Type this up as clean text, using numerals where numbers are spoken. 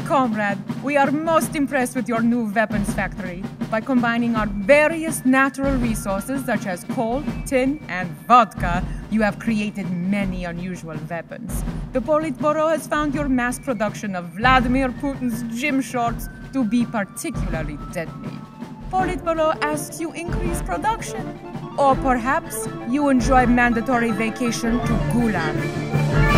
Comrade, we are most impressed with your new weapons factory. By combining our various natural resources such as coal, tin, and vodka, you have created many unusual weapons. The Politburo has found your mass production of Vladimir Putin's gym shorts to be particularly deadly. Politburo asks you increase production. Or perhaps you enjoy mandatory vacation to Gulag.